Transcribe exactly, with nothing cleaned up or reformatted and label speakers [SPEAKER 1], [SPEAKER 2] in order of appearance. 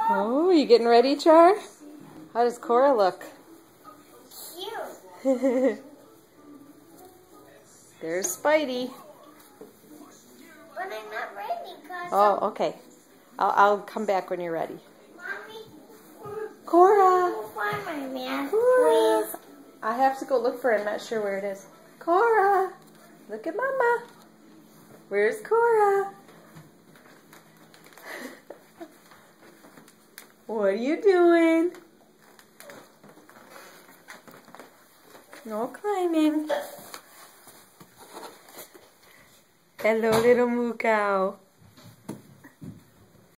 [SPEAKER 1] Oh, you getting ready, Char? How does Cora look?
[SPEAKER 2] Cute.
[SPEAKER 1] There's Spidey.
[SPEAKER 2] But I'm not ready. Cause
[SPEAKER 1] Oh, okay. I'll, I'll come back when you're ready.
[SPEAKER 2] Mommy,
[SPEAKER 1] Cora!
[SPEAKER 2] find my mask,
[SPEAKER 1] Cora!
[SPEAKER 2] please.
[SPEAKER 1] I have to go look for it. I'm not sure where it is. Cora! Look at Mama. Where's Cora? What are you doing? No climbing. Hello, little moo cow.